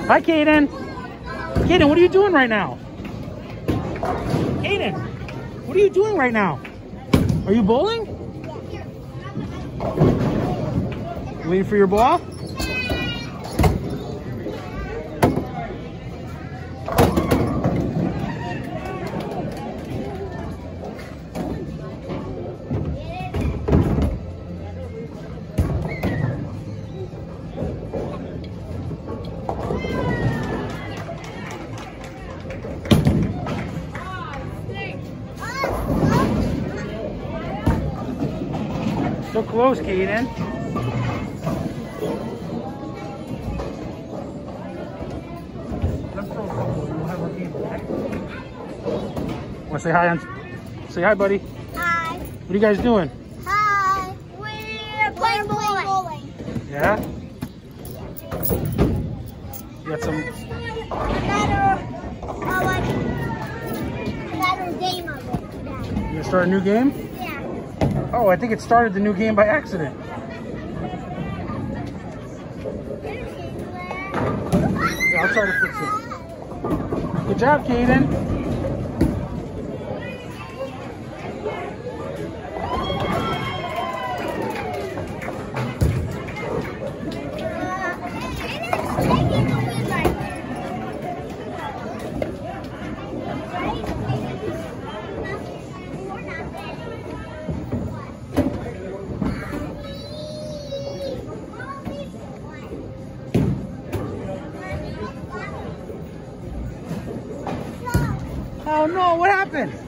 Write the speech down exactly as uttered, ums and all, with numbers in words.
Hi, Kaden. Kaden, what are you doing right now? Kaden, what are you doing right now? Are you bowling? Waiting for your ball? So close, Kaden. Let's throw a couple. We'll have our game, okay? Want to say hi on? Say hi, buddy. Hi. What are you guys doing? Hi. We're playing bowling. Yeah? You got some... Another, uh, like, another game of it. You gonna start a new game? Yeah. Oh, I think it started the new game by accident. Yeah, I'll try to fix it. Good job, Kaden. Oh no, what happened?